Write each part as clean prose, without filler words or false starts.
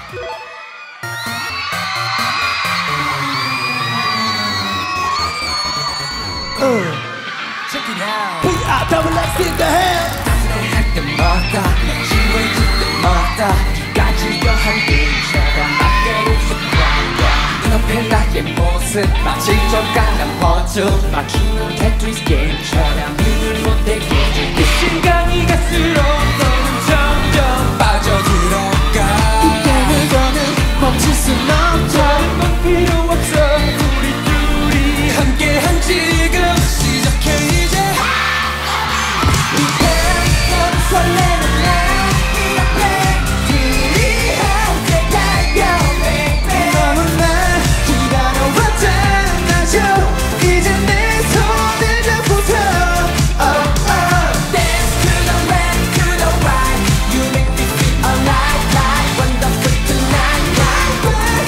Check it out. VIXX in the house. 할 때마다 지워질 때마다 가지려 한 일처럼 막대로 쏟아져 눈앞에 나의 모습 마치 좀 까만 버튼 맞추는 테트리스 게임처럼 눈을 못 떼게 그 시간이 갈수록 너는 점점 빠져들어가 이때는 너는 멈출 순 없죠. 다른 건 필요 없어 우리 둘이 함께한 지금 시작해 이제 너는 설레는 날이 앞에 둘이 함께 달려 baby. 너는 날 기다려왔잖아요 이제 내 손을 잡고서 Dance to the left, to the right. You make me feel alive, like wonderful tonight, like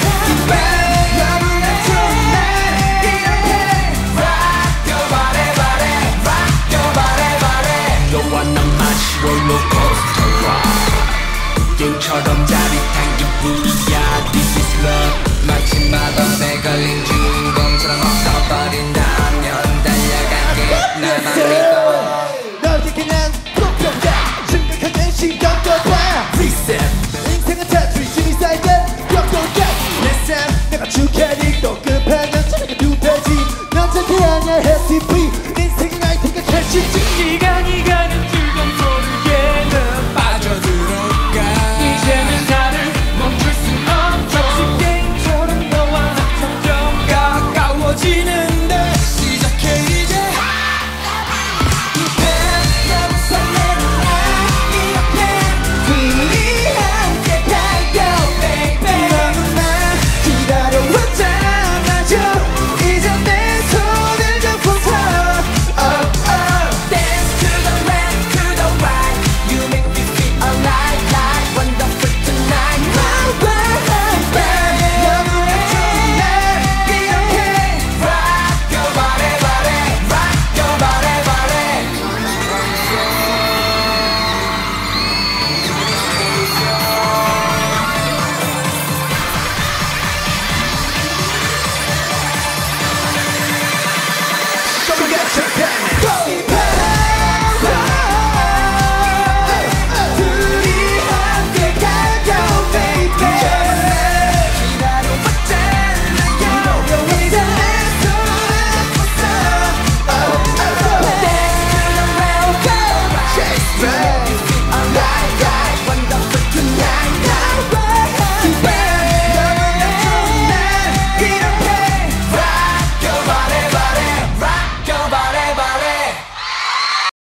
너무나 좋은 날 이렇게 rock your body, body, rock your body, body. 너와 나 마치 롤러코스터 ride 게임처럼 짜릿한 기분이야 This is love